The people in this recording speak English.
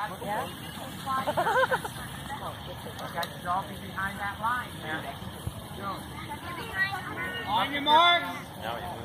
Yeah. Okay, the dog is behind that line. Yeah. On your mark. Now